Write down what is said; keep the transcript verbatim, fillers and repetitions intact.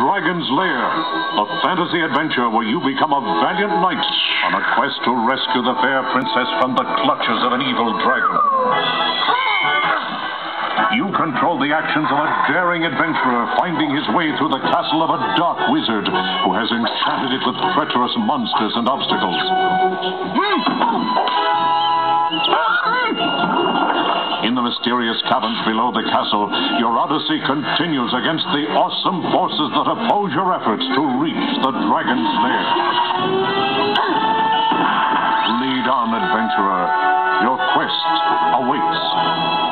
Dragon's Lair, a fantasy adventure where you become a valiant knight on a quest to rescue the fair princess from the clutches of an evil dragon. You control the actions of a daring adventurer finding his way through the castle of a dark wizard who has enchanted it with treacherous monsters and obstacles. In the mysterious caverns below the castle, your odyssey continues against the awesome forces that oppose your efforts to reach the Dragon's Lair. Lead on, adventurer. Your quest awaits.